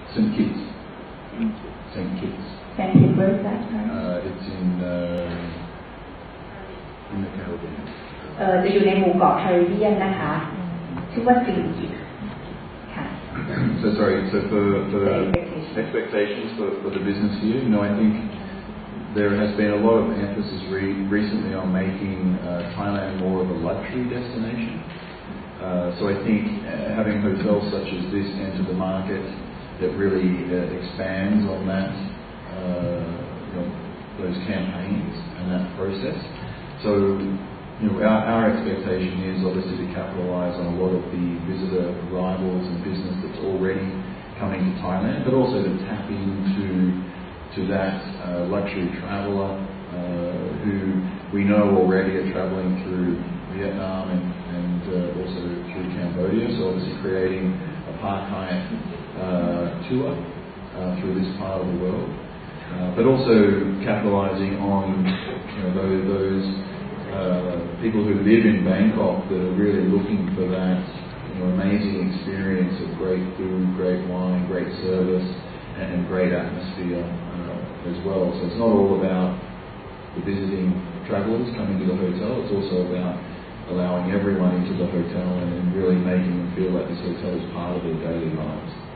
St. Kitts. St. Kitts. St. Kitts, where is that? It's in the Caribbean. จะอยู่ในหมู่เกาะแคริบเบียนนะคะชื่อว่าSt. Kitts ค่ะ So sorry, so for expectations for the business here, I think there has been a lot of emphasis recently on making Thailand more of a luxury destination. So I think having hotels such as this enter the market that really expands on that, those campaigns and that process. So our expectation is obviously to capitalise on a lot of the visitor arrivals and business that's already coming to Thailand, but also to tap into that luxury traveller who we know already are travelling through Vietnam and also through Cambodia. So obviously creating a Park Hyatt tour through this part of the world, but also capitalising on those people who live in Bangkok that are really looking for that amazing experience of great food, great wine, great service, and great atmosphere as well. So it's not all about the visiting travellers coming to the hotel. It's also about allowing everyone into the hotel and really making them feel like this hotel is part of their daily lives.